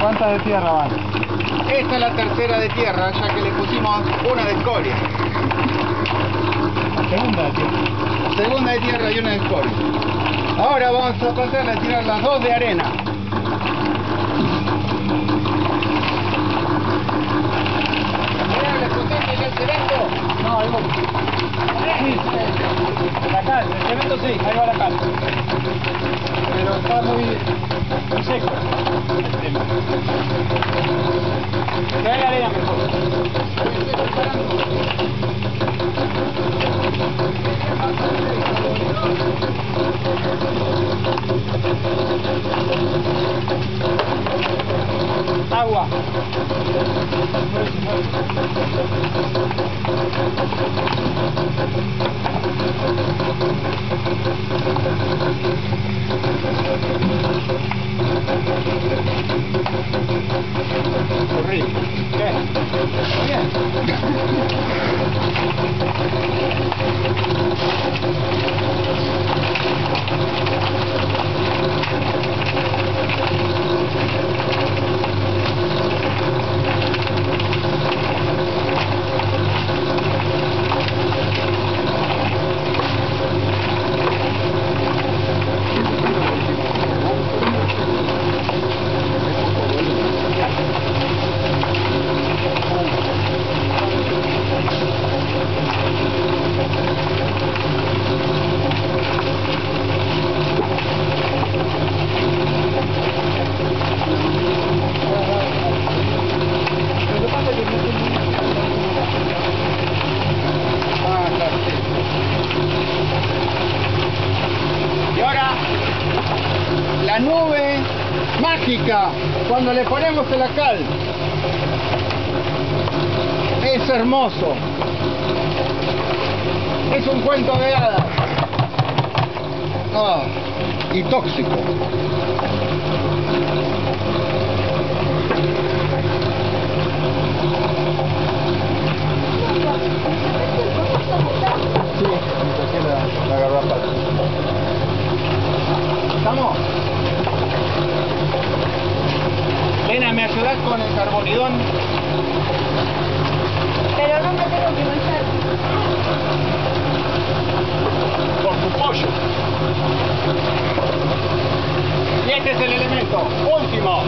¿Cuántas de tierra van? Esta es la tercera de tierra, ya que le pusimos una de escoria. La segunda de tierra. La segunda de tierra y una de escoria. Ahora vamos a pasar a tirar las dos de arena. ¿Le contaste ya el cemento? No, ahí voy. Sí, la cal, el cemento sí, ahí va la cal. Pero está muy seco el tema. Que haya arena mejor. Estoy preparando. Agua. Horrible. ¿Qué? Bien. Y ahora, la nube mágica, cuando le ponemos la cal, es hermoso. Es un cuento de hadas. Ah, y tóxico. Sí, me saqué la garrapata. ¿Estamos? Lena, ¿me ayudás con el carbonidón? Pero no me tengo que manchar. Por tu pollo. Y este es el elemento último.